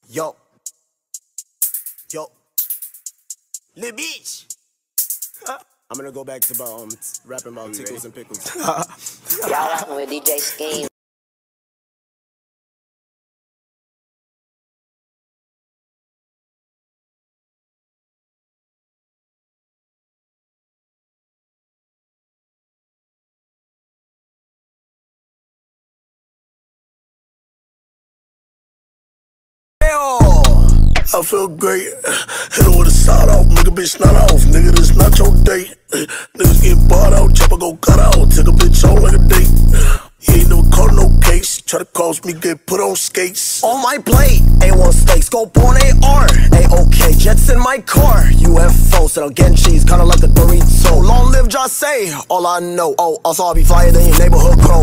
Yo. Lil bitch. I'm gonna go back to rapping about tickles and pickles. Y'all rockin' with DJ Scheme. I feel great, hit her with a side off, make a bitch not off, nigga, this not your date. Niggas get bought out, chopper go cut out, take a bitch out like a date. He ain't never caught no case, try to cause me get put on skates. On my plate, A1 steaks, go born AR. A-OK, jets in my car. UFO, said I'll get cheese, kinda like a Dorito. Long live just say, all I know. Oh, also I'll be flyer than your neighborhood crow.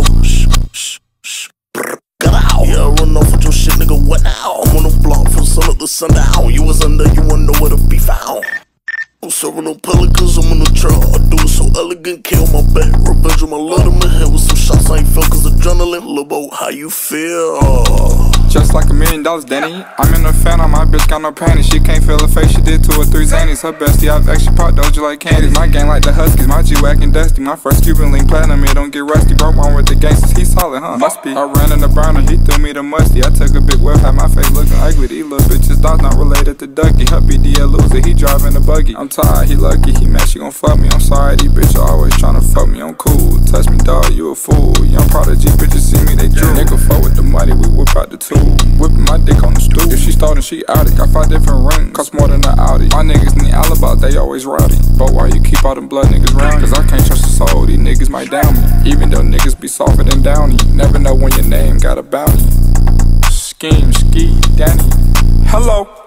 Yeah, I run off with your shit, nigga, what now? I'm on the block from sun up to sundown. You was under, you wanna know where to be found. I'm serving no pelicans, I'm in the trap. I do it so elegant, kill my back. Revenge on my love in my head with some shots I ain't felt, cause adrenaline. Lil' Bo, how you feel? Just like $1 million, Danny. I'm in a phantom, my bitch got no panties. She can't feel her face, she did 2 or 3 zanies. Her bestie, I've actually popped doja like candies. My gang like the Huskies, my G-Wack and Dusty. My first Cuban link platinum, it don't get rusty. Broke one with the gangsters, he solid, huh? Must be. I ran in the burner, he threw me the musty. I took a big whiff, had my face looking ugly. These little bitches, dogs not related to Ducky. Her BDL loser, he driving a buggy. I'm tired, he lucky, he mad, she gon' fuck me. I'm sorry, these bitches always tryna fuck me, I'm cool. Touch me, dog, you a fool. Young prodigy, bitches see me, they drool. Nigga fuck with the money, we whip out the tool. Whipping my dick on the stool. If she started, she out it. Got 5 different rings, cost more than an Audi. My niggas need alibis, they always rowdy. But why you keep all them blood niggas round? Cause I can't trust the soul, these niggas might down me. Even though niggas be softer than Downey. Never know when your name got a bounty. Scheme, ski, Danny. Hello.